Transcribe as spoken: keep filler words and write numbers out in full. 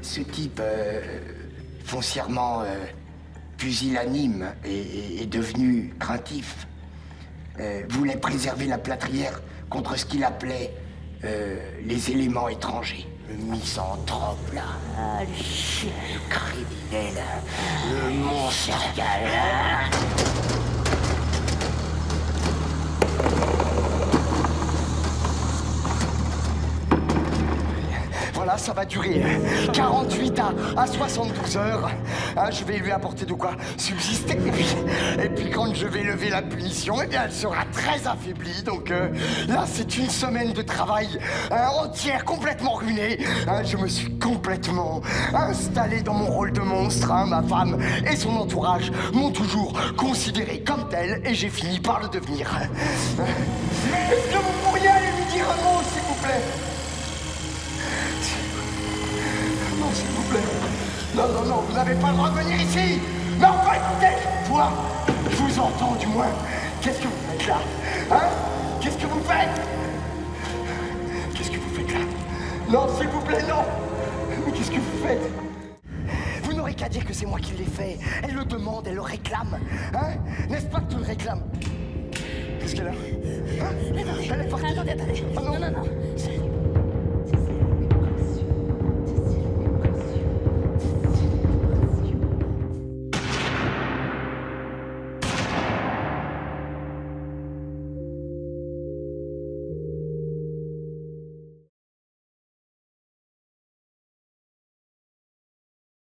ce type euh, foncièrement euh, pusillanime et, et devenu craintif euh, voulait préserver la plâtrière contre ce qu'il appelait euh, les éléments étrangers. Le misanthrope, là. Ah, le chien. Le criminel. Le monstre. Voilà, ça va durer quarante-huit à, à soixante-douze heures. Hein, je vais lui apporter de quoi subsister. Et puis, et puis quand je vais lever la punition, eh bien, elle sera très affaiblie. Donc euh, là, c'est une semaine de travail hein, entière, complètement ruinée. Hein, je me suis complètement installé dans mon rôle de monstre. Hein, ma femme et son entourage m'ont toujours considéré comme tel et j'ai fini par le devenir. Est-ce que vous pourriez aller lui dire un mot, s'il vous plaît? Non, s'il vous plaît. Non, non, non, vous n'avez pas le droit de venir ici. Mais enfin, écoutez, toi, je vous entends du moins. Qu'est-ce que vous faites là? Hein? Qu'est-ce que vous faites? Qu'est-ce que vous faites là? Non, s'il vous plaît, non. Mais qu'est-ce que vous faites? Vous n'aurez qu'à dire que c'est moi qui l'ai fait. Elle le demande, elle le réclame. Hein? N'est-ce pas que tu le réclames? Qu'est-ce qu'elle a? Hein? Attendez, Elle est partie. attendez, attendez. Ah non. Non, non, non.